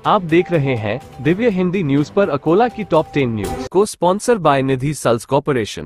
आप देख रहे हैं दिव्य हिंदी न्यूज पर। अकोला की टॉप 10 न्यूज को sponsor by Nidhi sales corporation.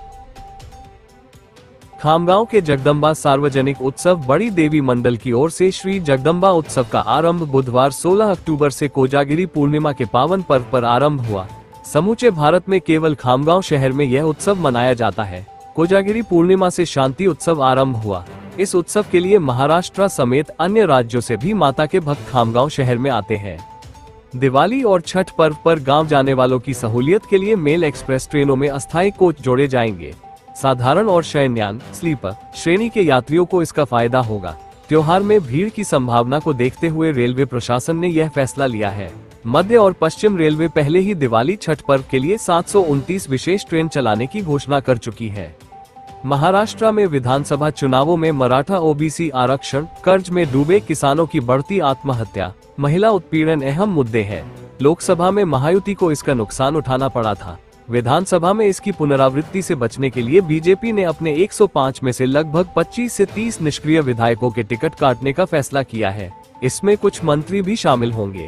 Khamgaon के जगदम्बा सार्वजनिक उत्सव बड़ी देवी मंडल की ओर से श्री जगदम्बा उत्सव का आरंभ बुधवार 16 अक्टूबर से कोजागिरी पूर्णिमा के पावन पर्व पर आरंभ हुआ। समूचे भारत में केवल खामगांव शहर में यह उत्सव मनाया जाता है। कोजागिरी पूर्णिमा से शांति उत्सव आरंभ हुआ। इस उत्सव के लिए महाराष्ट्र समेत अन्य राज्यों से भी माता के भक्त खामगांव शहर में आते हैं। दिवाली और छठ पर्व पर गांव जाने वालों की सहूलियत के लिए मेल एक्सप्रेस ट्रेनों में अस्थायी कोच जोड़े जाएंगे। साधारण और शयनयान स्लीपर श्रेणी के यात्रियों को इसका फायदा होगा। त्योहार में भीड़ की संभावना को देखते हुए रेलवे प्रशासन ने यह फैसला लिया है। मध्य और पश्चिम रेलवे पहले ही दिवाली छठ पर्व के लिए 729 विशेष ट्रेन चलाने की घोषणा कर चुकी है। महाराष्ट्र में विधानसभा चुनावों में मराठा ओबीसी आरक्षण, कर्ज में डूबे किसानों की बढ़ती आत्महत्या, महिला उत्पीड़न अहम मुद्दे हैं। लोकसभा में महायुति को इसका नुकसान उठाना पड़ा था। विधानसभा में इसकी पुनरावृत्ति से बचने के लिए बीजेपी ने अपने 105 में से लगभग 25 से 30 निष्क्रिय विधायकों के टिकट काटने का फैसला किया है। इसमें कुछ मंत्री भी शामिल होंगे।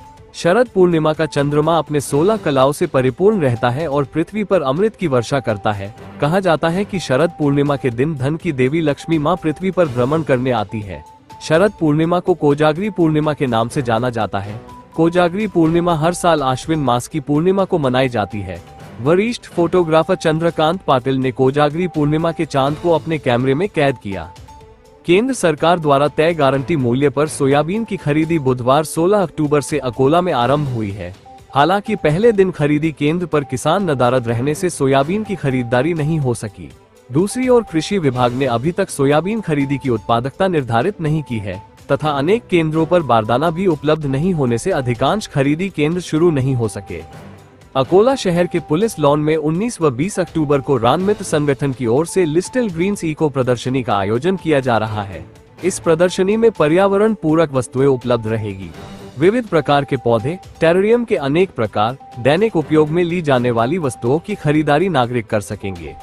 शरद पूर्णिमा का चंद्रमा अपने 16 कलाओं से परिपूर्ण रहता है और पृथ्वी पर अमृत की वर्षा करता है। कहा जाता है कि शरद पूर्णिमा के दिन धन की देवी लक्ष्मी मां पृथ्वी पर भ्रमण करने आती है। शरद पूर्णिमा को कोजागरी पूर्णिमा के नाम से जाना जाता है। कोजागरी पूर्णिमा हर साल आश्विन मास की पूर्णिमा को मनाई जाती है। वरिष्ठ फोटोग्राफर चंद्रकांत पाटिल ने कोजागरी पूर्णिमा के चांद को अपने कैमरे में कैद किया। केंद्र सरकार द्वारा तय गारंटी मूल्य पर सोयाबीन की खरीदी बुधवार 16 अक्टूबर से अकोला में आरंभ हुई है। हालांकि पहले दिन खरीदी केंद्र पर किसान नदारद रहने से सोयाबीन की खरीदारी नहीं हो सकी। दूसरी ओर कृषि विभाग ने अभी तक सोयाबीन खरीदी की उत्पादकता निर्धारित नहीं की है तथा अनेक केंद्रों पर बारदाना भी उपलब्ध नहीं होने से अधिकांश खरीदी केंद्र शुरू नहीं हो सके। अकोला शहर के पुलिस लॉन में 19 व 20 अक्टूबर को रान मित्र संगठन की ओर से लिटिल ग्रीन्स इको प्रदर्शनी का आयोजन किया जा रहा है। इस प्रदर्शनी में पर्यावरण पूरक वस्तुएं उपलब्ध रहेगी। विविध प्रकार के पौधे, टेरेरियम के अनेक प्रकार, दैनिक उपयोग में ली जाने वाली वस्तुओं की खरीदारी नागरिक कर सकेंगे।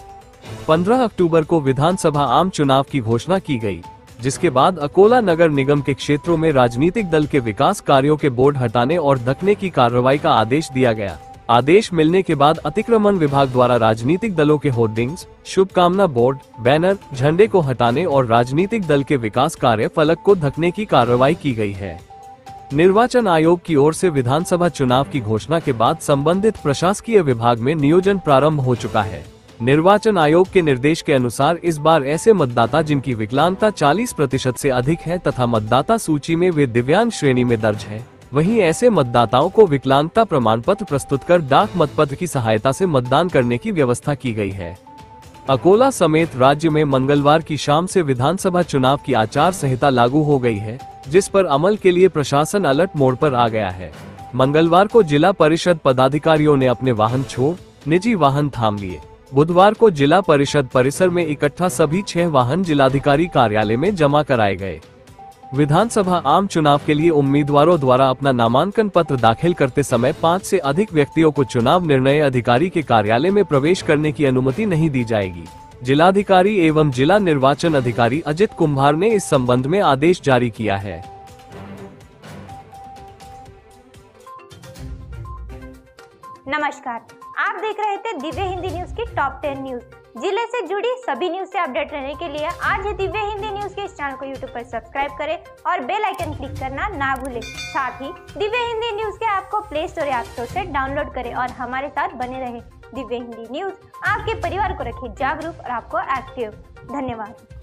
15 अक्टूबर को विधानसभा आम चुनाव की घोषणा की गई, जिसके बाद अकोला नगर निगम के क्षेत्रों में राजनीतिक दल के विकास कार्यों के बोर्ड हटाने और ढकने की कार्रवाई का आदेश दिया गया। आदेश मिलने के बाद अतिक्रमण विभाग द्वारा राजनीतिक दलों के होर्डिंग्स, शुभकामना बोर्ड, बैनर, झंडे को हटाने और राजनीतिक दल के विकास कार्य फलक को ढकने की कार्रवाई की गई है। निर्वाचन आयोग की ओर से विधानसभा चुनाव की घोषणा के बाद संबंधित प्रशासकीय विभाग में नियोजन प्रारंभ हो चुका है। निर्वाचन आयोग के निर्देश के अनुसार इस बार ऐसे मतदाता जिनकी विकलांगता 40% से अधिक है तथा मतदाता सूची में वे दिव्यांग श्रेणी में दर्ज है, वहीं ऐसे मतदाताओं को विकलांगता प्रमाण पत्र प्रस्तुत कर डाक मतपत्र की सहायता से मतदान करने की व्यवस्था की गई है। अकोला समेत राज्य में मंगलवार की शाम से विधानसभा चुनाव की आचार संहिता लागू हो गई है, जिस पर अमल के लिए प्रशासन अलर्ट मोड पर आ गया है। मंगलवार को जिला परिषद पदाधिकारियों ने अपने वाहन छोड़ निजी वाहन थाम लिए। बुधवार को जिला परिषद परिसर में इकट्ठा सभी 6 वाहन जिलाधिकारी कार्यालय में जमा कराए गए। विधानसभा आम चुनाव के लिए उम्मीदवारों द्वारा अपना नामांकन पत्र दाखिल करते समय 5 से अधिक व्यक्तियों को चुनाव निर्णय अधिकारी के कार्यालय में प्रवेश करने की अनुमति नहीं दी जाएगी। जिलाधिकारी एवं जिला निर्वाचन अधिकारी अजित कुम्भार ने इस संबंध में आदेश जारी किया है। नमस्कार, आप देख रहे थे दिव्य हिंदी न्यूज की टॉप 10 न्यूज। जिले से जुड़ी सभी न्यूज से अपडेट रहने के लिए आज ही दिव्य हिंदी न्यूज के इस चैनल को यूट्यूब पर सब्सक्राइब करें और बेल आइकन क्लिक करना ना भूलें। साथ ही दिव्य हिंदी न्यूज के ऐप को प्ले स्टोर या ऐप स्टोर से डाउनलोड करें और हमारे साथ बने रहें। दिव्य हिंदी न्यूज आपके परिवार को रखे जागरूक और आपको एक्टिव। धन्यवाद।